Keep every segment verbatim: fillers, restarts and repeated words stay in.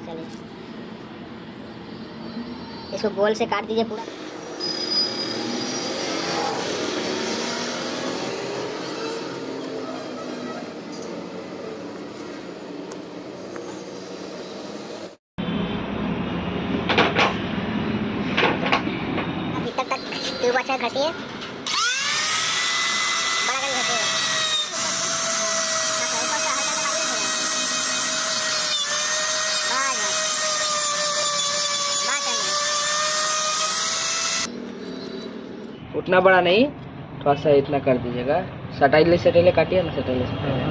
चलिए इसको गोल से काट दीजिए पूरा। अभी तक तक ट्यूब अच्छा घटिए, बड़ा कर घटिए। उतना बड़ा नहीं, थोड़ा सा इतना कर दीजिएगा। सटाइले सटाइले काटिए ना, सटाइले सटाइले।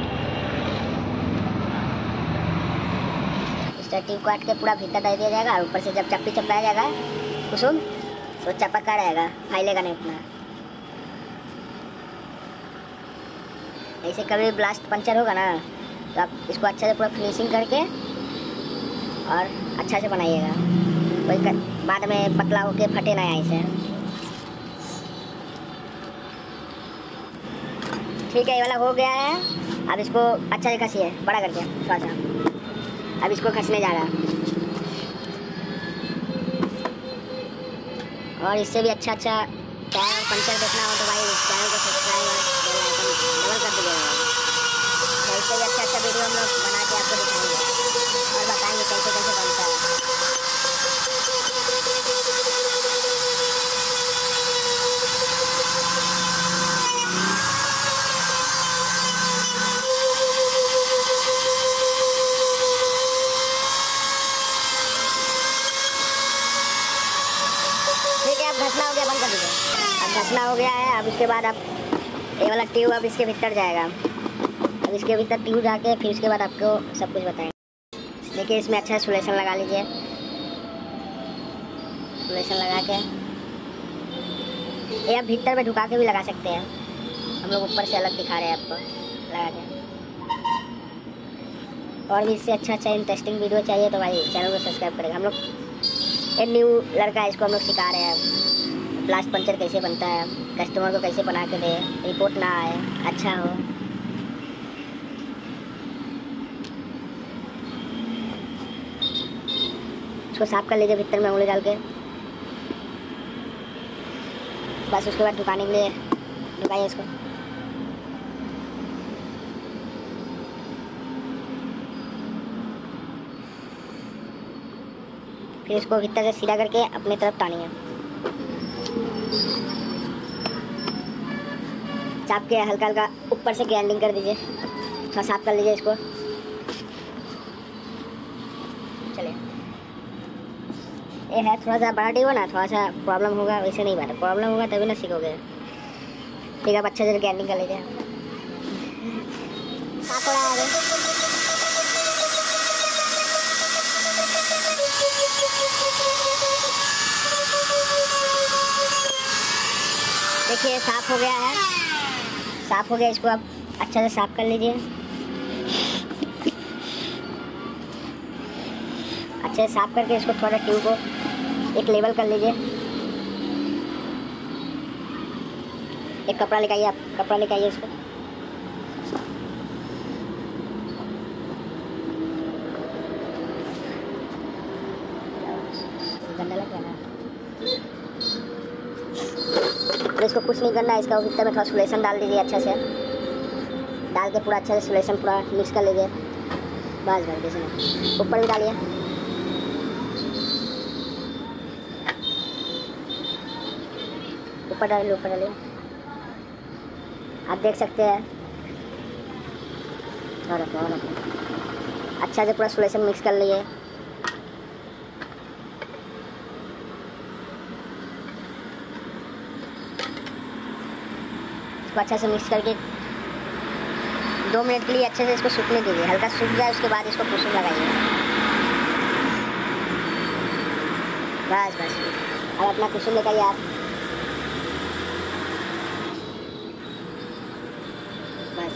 इस तरह ट्यूब काट के पूरा भीतर डाल दिया जाएगा। ऊपर से जब चप्पी चपकाया जाएगा कुसुम तो चपका रहेगा, फैलेगा नहीं उतना। ऐसे कभी ब्लास्ट पंचर होगा ना तो आप इसको अच्छा से पूरा फिनिशिंग करके और अच्छा से बनाइएगा, कोई बाद में पतला होके फटे ना ऐसे। ठीक है, ये वाला हो गया है। अब इसको अच्छा से खसिए, बड़ा करके थोड़ा सा। अब इसको खसने जा रहा है और इससे भी अच्छा अच्छा टायर और पंचर देखना हो तो भाई चैनल को सब्सक्राइब और बेल आइकन दबा कर दीजिएगा। इससे भी अच्छा अच्छा वीडियो हम लोग बना के आपको दिखाएंगे और बताएंगे कैसे कैसे बनता है। ठीक है, अब घसना हो गया, बंद कर दीजिए। अब घसना हो गया है। अब इसके बाद आप ये वाला ट्यूब अब इसके भीतर जाएगा। अब इसके भीतर ट्यूब जाके फिर उसके बाद आपको सब कुछ बताएंगे। देखिए इसमें अच्छा सोलेशन लगा लीजिए। सोलेशन लगा के ये आप भीतर में ढुका के भी लगा सकते हैं। हम लोग ऊपर से अलग दिखा रहे हैं आपको लगा के। और भी इससे अच्छा अच्छा इंटरेस्टिंग वीडियो चाहिए तो भाई चैनल को सब्सक्राइब करेगा। हम लोग एक न्यू लड़का है, इसको हम लोग सिखा रहे हैं ब्लास्ट पंचर कैसे बनता है, कस्टमर को कैसे बना के दे, रिपोर्ट ना आए, अच्छा हो। इसको साफ कर लीजिए भीतर में उंगली डाल के। बस उसके बाद ढुकाने के लिए ढुकाइए इसको। फिर इसको भीतर से सीधा करके अपनी तरफ टानिए। चाप के हल्का हल्का ऊपर से ग्राइंडिंग कर दीजिए। थोड़ा साफ कर लीजिए इसको। चलिए ये है थोड़ा सा बड़ा टी हो ना, थोड़ा सा प्रॉब्लम होगा, वैसे नहीं बात है। प्रॉब्लम होगा तभी ना सीखोगे। ठीक है, आप अच्छे से ग्राइंडिंग कर लीजिए। साफ हो रहा है आगे। देखिए साफ हो गया है, साफ हो गया। इसको आप अच्छा से साफ कर लीजिए। अच्छे से साफ करके इसको थोड़ा ट्यूब को एक लेवल कर लीजिए। एक कपड़ा लेके आइए, आप कपड़ा लेके आइए इसको। गंदा लग रहा है। इसको कुछ नहीं करना है। इसका भीतर में थोड़ा सोलेशन डाल दीजिए, अच्छा से डाल के पूरा अच्छा से सोलेशन पूरा मिक्स कर लीजिए। बस बस जैसे ऊपर भी डालिए। ऊपर डालिए, ऊपर डालिए। आप देख सकते हैं। और रखो, और रखो। अच्छा से पूरा सोलेशन मिक्स कर लीजिए। अच्छा से मिक्स करके दो मिनट के लिए अच्छे से इसको सूखने दीजिए। हल्का सूख जाए उसके बाद इसको कुसुम लगाइए। बस बस अब अपना कुसुम लगाइए आप। बस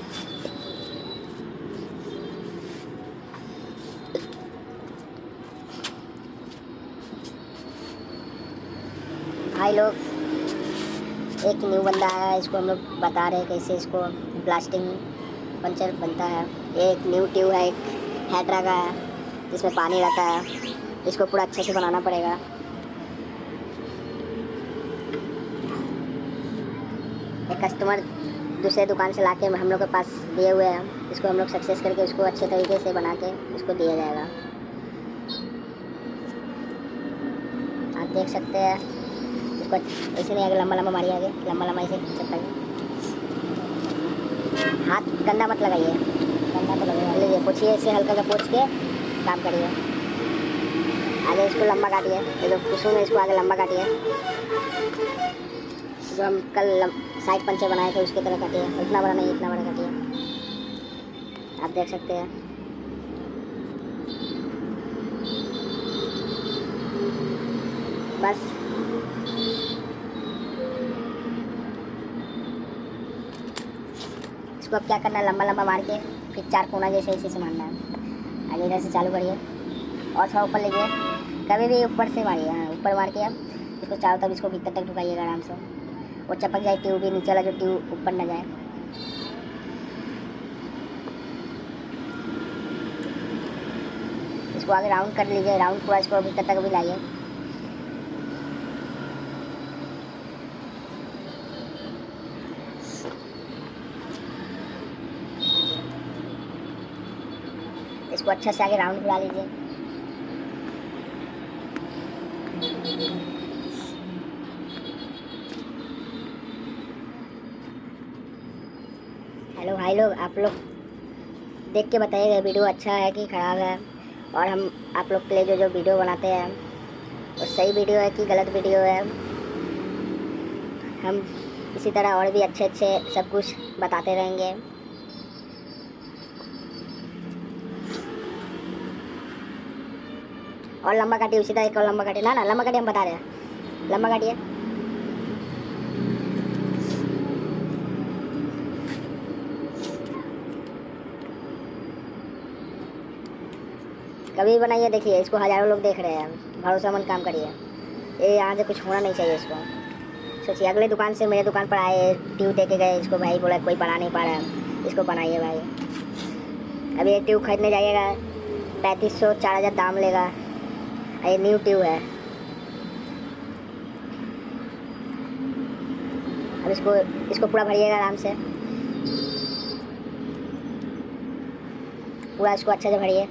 भाई लोग एक न्यू बंदा है, इसको हम लोग बता रहे हैं कैसे इसको ब्लास्टिंग पंचर बनता है। एक न्यू ट्यूब है, एक हैड्रा का है, इसमें पानी रहता है, इसको पूरा अच्छे से बनाना पड़ेगा। एक कस्टमर दूसरे दुकान से लाके हम लोग के पास दिए हुए हैं, इसको हम लोग सक्सेस करके उसको अच्छे तरीके से बना के उसको दिया जाएगा। आप देख सकते हैं इसको ऐसे नहीं, आगे लंबा लंबा मारिए, आगे लंबा लंबा ऐसे चप्पल, हाथ गंदा मत लगाइए, गंदा तो लगाइए, लीजिए पोछिए, इसे हल्का सा पोछ के काम करिए। आगे इसको लंबा काटिए, ये जो कुसुम है इसको आगे लंबा काटिए, जो हम कल साइड पंचे बनाए थे उसकी तरह काटिए, इतना बड़ा नहीं इतना बड़ा काटिए। आप देख सकते हैं बस। इसको अब क्या करना है, लंबा लंबा मार के फिर चार कोना जैसे इसी से मारना है। आगे इधर से चालू करिए और थोड़ा ऊपर लीजिए, कभी भी ऊपर से मारिए, हाँ ऊपर मार के अब इसको चारों तरफ इसको भीतर तक ढुकाइएगा आराम से, वो चपक जाए ट्यूब भी, नीचे वाला जो ट्यूब ऊपर न जाए। इसको आगे राउंड कर लीजिए, राउंड पूरा इसको भीतर तक भी लाइए। इसको अच्छा से आगे राउंड बुला लीजिए। हेलो भाई लोग, आप लोग देख के बताइएगा वीडियो अच्छा है कि ख़राब है, और हम आप लोग के लिए जो जो वीडियो बनाते हैं वो सही वीडियो है कि गलत वीडियो है। हम इसी तरह और भी अच्छे अच्छे सब कुछ बताते रहेंगे। और लंबा काटिए, उसी तरह एक और लंबा काटिए, ना ना लंबा काटिए, हम बता रहे हैं लंबा काटिए। कभी बनाइए, देखिए इसको हज़ारों लोग देख रहे हैं, भरोसेमंद काम करिए, ये यहाँ से कुछ होना नहीं चाहिए। इसको सोचिए अगले दुकान से मेरे दुकान पर आए, ट्यूब दे के गए, इसको भाई बोला कोई बना नहीं पा रहा है, इसको बनाइए भाई। अभी ये ट्यूब खरीदने जाइएगा पैंतीस सौ चार हज़ार दाम लेगा, ये न्यू ट्यूब है। अब इसको इसको पूरा भरिएगा आराम से, पूरा इसको अच्छे से भरिए।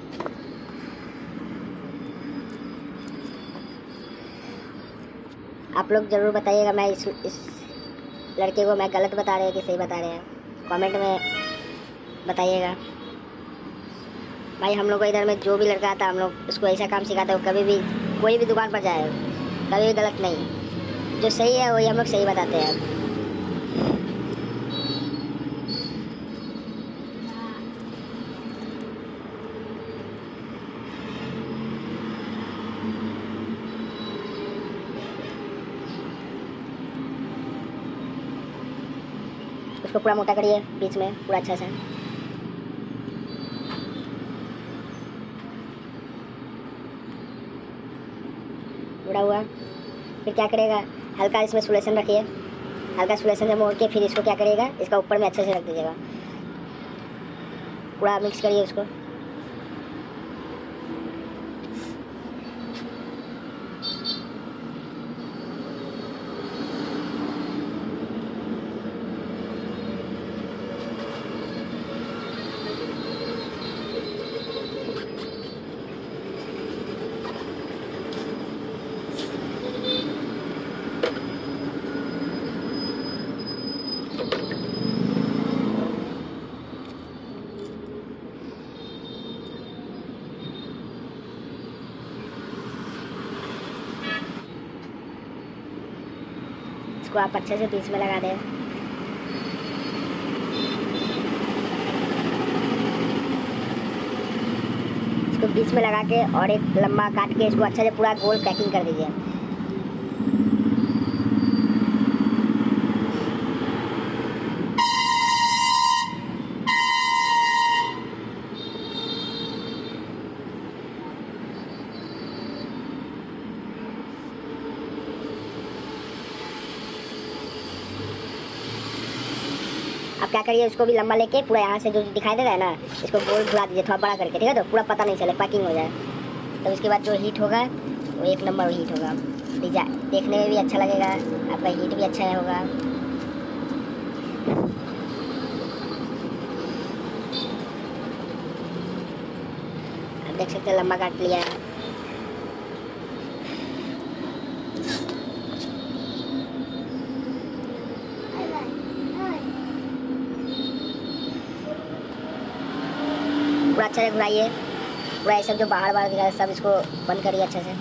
आप लोग ज़रूर बताइएगा मैं इस इस लड़के को मैं गलत बता रहे हैं कि सही बता रहे हैं, कमेंट में बताइएगा। भाई हम लोग को इधर में जो भी लड़का आता है हम लोग उसको ऐसा काम सिखाते हैं, कभी भी कोई भी दुकान पर जाए कभी भी गलत नहीं, जो सही है वही हम लोग सही बताते हैं। उसको पूरा मोटा करिए बीच में पूरा अच्छा से। पूरा हुआ, फिर क्या करेगा, हल्का इसमें सोल्यूशन रखिए, हल्का सोल्यूशन से मोड़ के फिर इसको क्या करिएगा, इसका ऊपर में अच्छे से रख दीजिएगा, पूरा मिक्स करिए उसको। इसको आप अच्छे से बीच में लगा दें। इसको बीच में लगा के और एक लंबा काट के इसको अच्छे से पूरा गोल पैकिंग कर दीजिए। अब क्या करिए, इसको भी लंबा लेके पूरा यहाँ से जो दिखाई दे रहा है ना, इसको गोल घुरा दीजिए थोड़ा बड़ा करके, ठीक है, तो पूरा पता नहीं चले, पैकिंग हो जाए। तब इसके बाद जो हीट होगा वो एक नंबर हीट होगा। डिजाइन देखने में भी अच्छा लगेगा, आपका हीट भी अच्छा होगा। आप देख सकते हैं लंबा काट लिया है। पूरा अच्छे से घुराइए, पूरा ये सब जो बाहर बाहर दिखा सब इसको बंद करिए अच्छे से।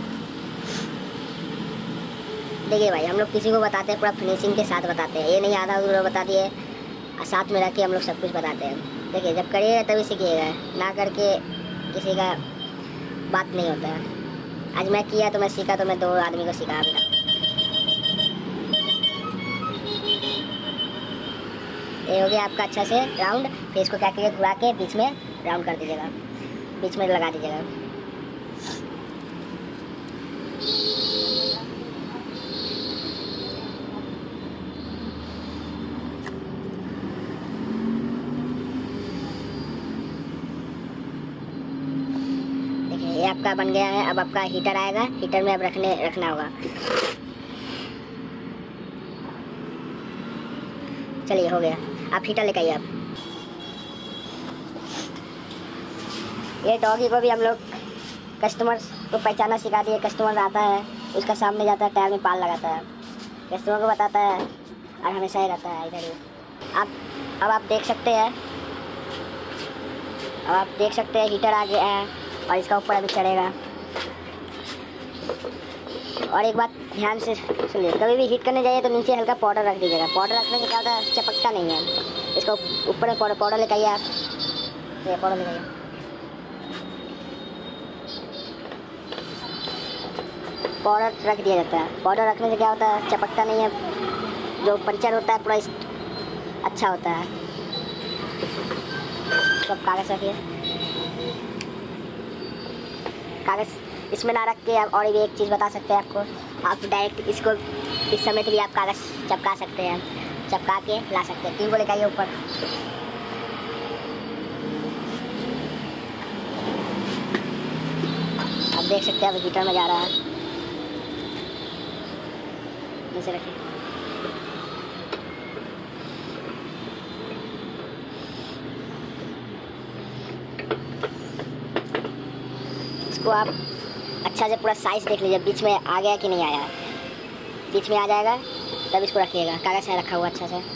देखिए भाई, हम लोग किसी को बताते हैं पूरा फिनिशिंग के साथ बताते हैं, ये नहीं आधा अधूरा बता दिए और साथ में रख के हम लोग सब कुछ बताते हैं। देखिए जब करिएगा तभी सीखिएगा, ना करके किसी का बात नहीं होता है। आज मैं किया तो मैं सीखा, तो मैं दो आदमी को सिखा भी। ये हो गया आपका अच्छा से राउंड। फिर इसको क्या करिए, घुरा के बीच में राउंड कर दीजिएगा, बीच में लगा दीजिएगा। देखिए ये आपका बन गया है। अब आपका हीटर आएगा, हीटर में अब रखने रखना होगा। चलिए हो गया, आप हीटर लेकर आइए। आप ये डॉगी को भी हम लोग कस्टमर को पहचाना सिखा दिए। कस्टमर आता है, उसका सामने जाता है, टायर में पाल लगाता है, कस्टमर को बताता है और हमेशा ही रहता है इधर ही। आप अब आप देख सकते हैं, अब आप देख सकते हैं हीटर आ गया है और इसका ऊपर अभी चढ़ेगा। और एक बात ध्यान से सुनिए, कभी भी हीट करने जाइए तो नीचे हल्का पाउडर रख दीजिएगा। पाउडर रखने से क्या होता है, चपकता नहीं है। इसका ऊपर में पाउडर पाउडर लेकर आइए आप, ये पाउडर लेकर आइए। पाउडर रख दिया जाता है। पाउडर रखने से क्या होता है, चपकता नहीं है, जो पंचर होता है पूरा अच्छा होता है। सब कागज़ रखिए, कागज़ इसमें ना रख के आप और भी एक चीज़ बता सकते हैं आपको। आप डायरेक्ट इसको इस समय भी आप कागज़ चिपका सकते हैं, चिपका के ला सकते हैं। तीन को लेकर आइए ऊपर। आप देख सकते हैं अब हीटर में जा रहा है, नीचे रखिए। इसको आप अच्छा से पूरा साइज देख लीजिए, बीच में आ गया कि नहीं आया। बीच में आ जाएगा तब इसको रखिएगा। कागज़ है रखा हुआ अच्छा से,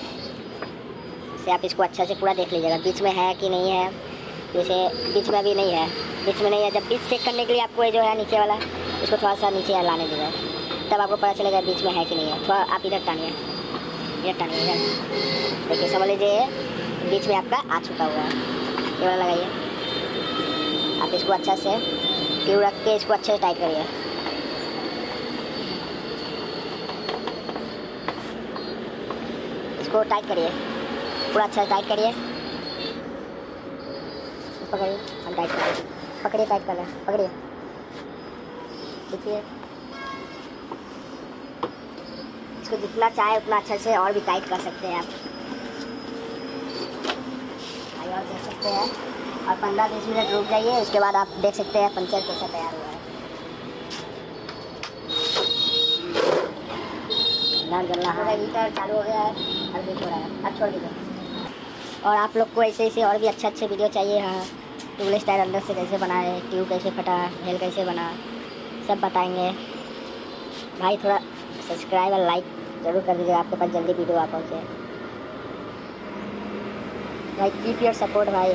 से आप इसको अच्छा से पूरा देख लीजिएगा बीच में है कि नहीं है। जैसे बीच में अभी नहीं है, बीच में नहीं है। जब बीच चेक करने के लिए आपको ये जो है नीचे वाला, इसको थोड़ा सा नीचे लाने दीजिए, तब आपको पता चलेगा बीच में है कि नहीं है। थोड़ा आप इधर टानिए, इधर टानिए, इधर देखिए, समझ लीजिए बीच में आपका आ चुका हुआ है। ये वाला लगाइए। आप इसको अच्छा से ट्यूब रख के इसको अच्छे से टाइट करिए। इसको टाइट करिए, पूरा अच्छा से टाइट करिए। पकड़िए, हम टाइट कर रहे हैं, पकड़िए, टाइट कर रहे हैं, पकड़िए। देखिए इसको जितना चाहे उतना अच्छे से और भी टाइट कर सकते हैं आप, और देख सकते हैं। और पंद्रह बीस मिनट रुक जाइए, उसके बाद आप देख सकते हैं पंचर कैसा तैयार हुआ है। नाम जल रहा है, हीटर चालू हो गया है, अब देख हो रहा है। अब छोड़ दीजिए। और आप लोग को ऐसे ऐसे और भी अच्छे अच्छे वीडियो चाहिए। हाँ, ट्यूबलेस टायर अंदर से कैसे बनाए, ट्यूब कैसे फटा, हेल कैसे बना, सब बताएंगे भाई। थोड़ा सब्सक्राइब और लाइक ज़रूर कर दीजिएगा, आपके पास जल्दी वीडियो आ पहुँचे भाई। कीप योर सपोर्ट भाई।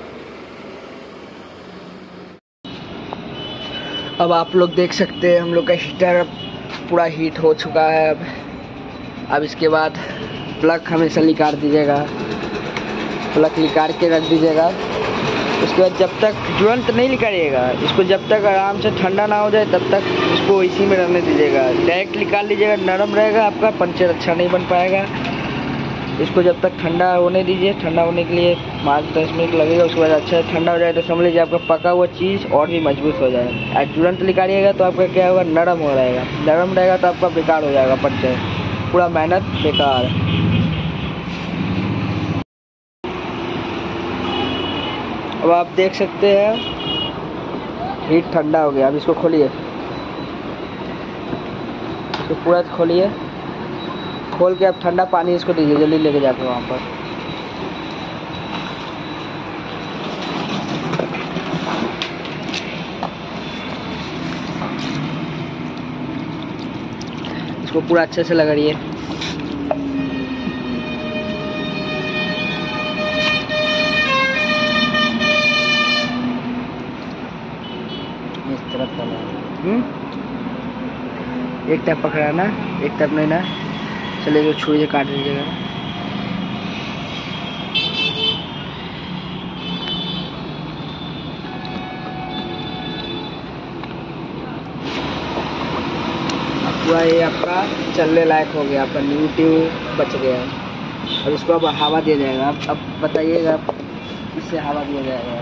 अब आप लोग देख सकते हैं हम लोग का हीटर पूरा हीट हो चुका है। अब अब इसके बाद प्लग हमेशा निकाल दीजिएगा, प्लग निकाल के रख दीजिएगा। उसके बाद जब तक तुरंत नहीं निकालिएगा इसको, जब तक आराम से ठंडा ना हो जाए तब तक इसको इसी में रहने दीजिएगा। डायरेक्ट निकाल लीजिएगा, नरम रहेगा, आपका पंचर अच्छा नहीं बन पाएगा। इसको जब तक ठंडा होने दीजिए, ठंडा होने के लिए पाँच दस मिनट लगेगा। उसके बाद अच्छा ठंडा हो जाए तो समझ लीजिए आपका पका हुआ चीज़ और भी मजबूत हो जाए। और तुरंत निकालिएगा तो आपका क्या होगा, नरम हो रहेगा। नरम रहेगा तो आपका बेकार हो जाएगा पंचर, पूरा मेहनत बेकार। अब आप देख सकते हैं हीट ठंडा हो गया। अब इसको खोलिए, इसको पूरा खोलिए, खोल के अब ठंडा पानी इसको दीजिए, जल्दी लेके जाके वहाँ पर। इसको पूरा अच्छे से रगड़िए। इस तरफ हम्म एक टैप पकड़ाना, एक टैप नहीं ना, चलिए जो छुरी से काट दीजिएगा। पूरा ये आपका चलने लायक हो गया, आपका न्यू ट्यूब बच गया है। अब इसको अब हवा दिया जाएगा। अब अब बताइएगा, इससे हवा दिया जाएगा।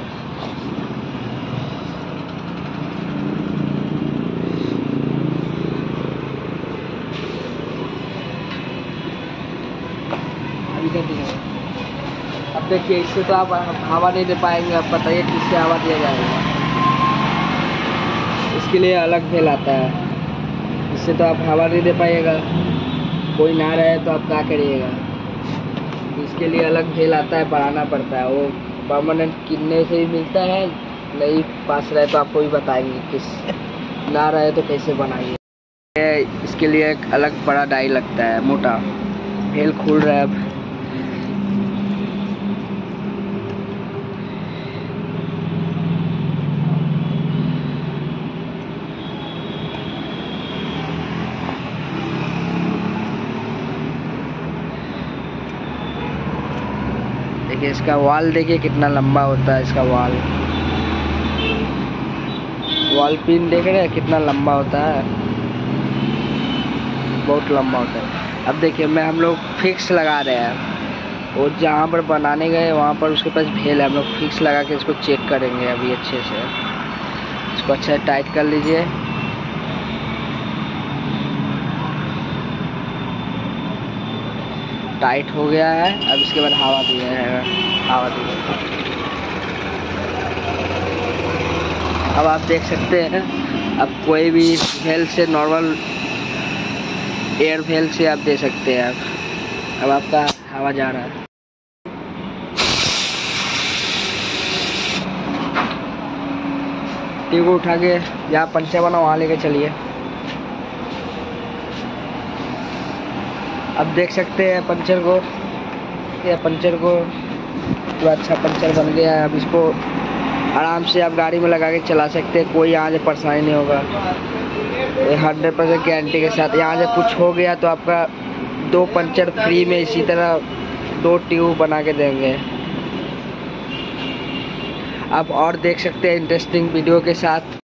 अब देखिए, इससे तो आप हवा नहीं दे पाएंगे। अब बताइए किससे हवा दिया जाएगा। इसके लिए अलग भेल आता है, इससे तो आप हवा नहीं दे पाइएगा। कोई ना रहे तो आप क्या करिएगा। इसके लिए अलग भेल आता है, बढ़ाना पड़ता है। वो परमानेंट किनने से ही मिलता है, नहीं पास रहे तो आपको भी बताएंगे। किस ना रहे तो कैसे बनाइए। इसके लिए एक अलग बड़ा डाई लगता है, मोटा। भेल खुल रहा है अब। देखिए इसका वाल, देखिए कितना लंबा होता है इसका वाल। वाल पिन देख रहे हैं कितना लंबा होता है, बहुत लंबा होता है। अब देखिए मैं हम लोग फिक्स लगा रहे हैं, और जहाँ पर बनाने गए वहाँ पर उसके पास भेल है। हम लोग फिक्स लगा के इसको चेक करेंगे अभी अच्छे से। इसको अच्छा टाइट कर लीजिए। टाइट हो गया है। अब इसके बाद हवा दिया है, हवा दिया। अब आप देख सकते हैं, अब कोई भी भेल से, नॉर्मल एयर भेल से आप दे सकते हैं। अब अब आपका हवा जा रहा है। ट्यूब को उठा के जहाँ पंचर बना वहाँ लेके चलिए। अब देख सकते हैं पंचर को, या पंचर को पूरा अच्छा पंचर बन गया है। अब इसको आराम से आप गाड़ी में लगा के चला सकते हैं, कोई यहाँ से परेशानी नहीं होगा। हंड्रेड परसेंट गारंटी के साथ। यहाँ से कुछ हो गया तो आपका दो पंचर फ्री में इसी तरह दो ट्यूब बना के देंगे। आप और देख सकते हैं इंटरेस्टिंग वीडियो के साथ।